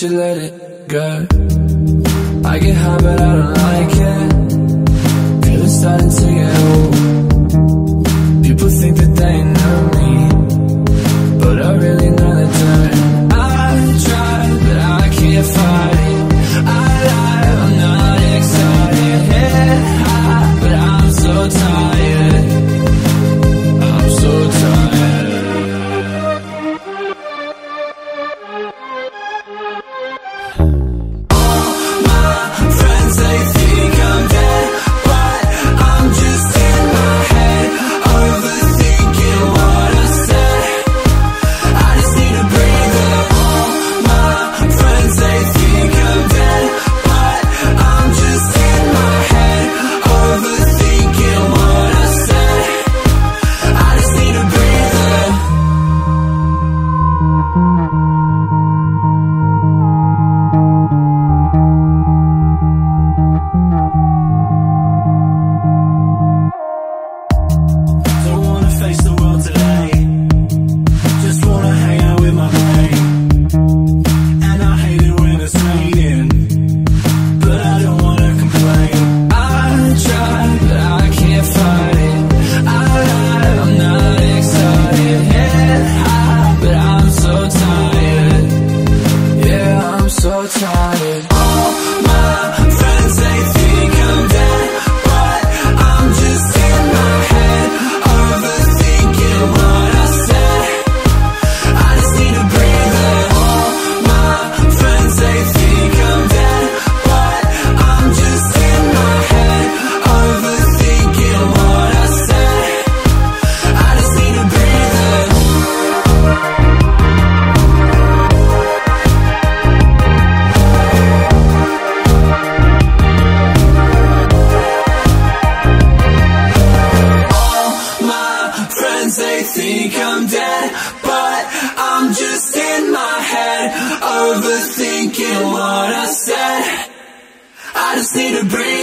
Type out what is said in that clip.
you let it go. I get high but I don't like it. Feeling starting to get old. People think that they know me, but I really know they don't. I try but I can't fight it. I lie, I'm not excited. Head high but I'm so tired. I'm so tired. They think I'm dead, but I'm just in my head, overthinking what I said. I just need to breathe.